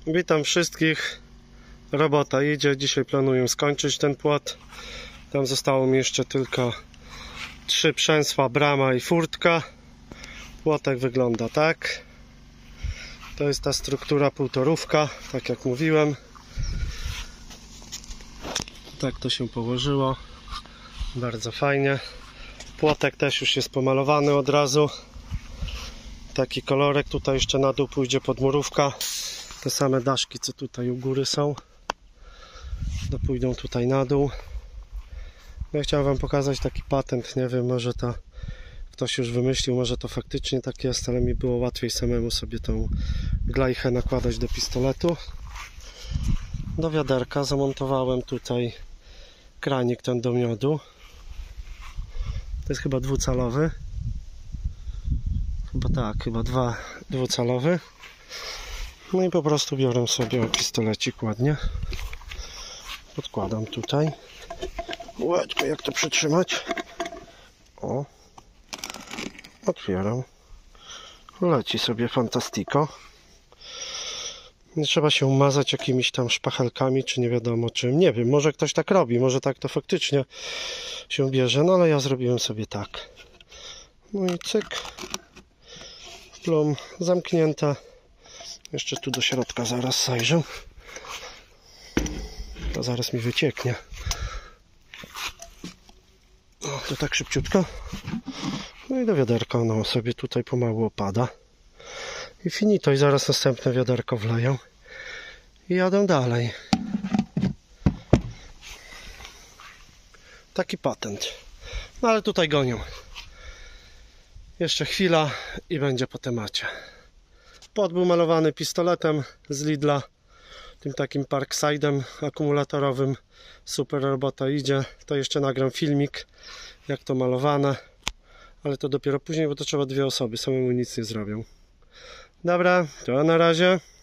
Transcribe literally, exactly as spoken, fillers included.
Witam wszystkich. Robota idzie. Dzisiaj planuję skończyć ten płot. Tam zostało mi jeszcze tylko trzy przęsła, brama i furtka. Płotek wygląda tak. To jest ta struktura półtorówka, tak jak mówiłem. Tak to się położyło. Bardzo fajnie. Płotek też już jest pomalowany od razu. Taki kolorek. Tutaj jeszcze na dół pójdzie podmurówka. Te same daszki, co tutaj u góry są, to pójdą tutaj na dół. Ja chciałem wam pokazać taki patent. Nie wiem, może to ktoś już wymyślił, może to faktycznie tak jest, ale mi było łatwiej samemu sobie tą glajchę nakładać do pistoletu. Do wiaderka zamontowałem tutaj kranik ten do miodu. To jest chyba dwucalowy. Chyba tak, chyba dwa dwucalowy. No i po prostu biorę sobie pistolecik ładnie. Podkładam tutaj. Łatwo, jak to przytrzymać? O. Otwieram. Leci sobie fantastico. Nie trzeba się umazać jakimiś tam szpachelkami, czy nie wiadomo czym. Nie wiem, może ktoś tak robi, może tak to faktycznie się bierze, no ale ja zrobiłem sobie tak. No i cyk. Plum zamknięta. Jeszcze tu do środka zaraz zajrzę. To zaraz mi wycieknie. O, to tak szybciutko. No i do wiaderka ono sobie tutaj pomału opada. I finito. I zaraz następne wiaderko wleję. I jadę dalej. Taki patent. No ale tutaj gonią. Jeszcze chwila i będzie po temacie. Płot był malowany pistoletem z Lidla. Tym takim Parkside'em akumulatorowym. Super robota idzie. To jeszcze nagram filmik, jak to malowane. Ale to dopiero później, bo to trzeba dwie osoby. Samemu nic nie zrobią. Dobra, to na razie.